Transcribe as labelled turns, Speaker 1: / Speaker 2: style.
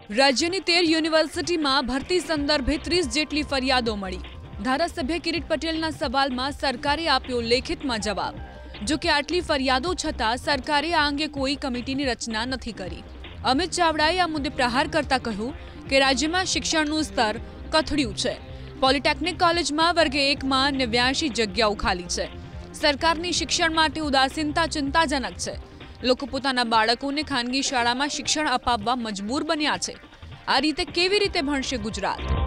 Speaker 1: રાજ્યની 13 યુનિવર્સિટીમાં ભરતી સંદર્ભે 30 જેટલી ફરિયાદો મળી। ધારાસભ્ય કિરીટ પટેલના સવાલમાં સરકારે આપ્યો લેખિતમાં જવાબ। જો કે આટલી ફરિયાદો છતાં સરકારે આ અંગે કોઈ કમિટીની રચના નથી કરી। અમિત ચાવડાએ આ મુદ્દે પ્રહાર કરતા કહ્યું કે રાજ્યમાં શિક્ષણનું સ્તર કથળ્યું છે। પોલિટેકનિક કોલેજમાં વર્ગ 1માં 89 જગ્યાઓ ખાલી છે। સરકારની શિક્ષણ માટે ઉદાસીનતા ચિંતાજનક છે। લોકો પોતાના બાળકોને ખાનગી શાળામાં શિક્ષણ અપાવવા મજબૂર બન્યા છે। આ રીતે કેવી રીતે ભણશે ગુજરાત?